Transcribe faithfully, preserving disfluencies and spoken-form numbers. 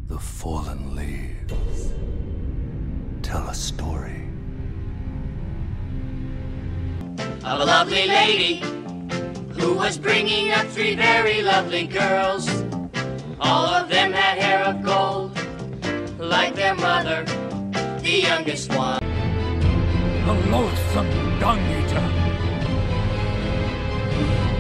The fallen leaves tell a story of a lovely lady who was bringing up three very lovely girls. All of them had hair of gold, like their mother, the youngest one. The loathsome dung-eater.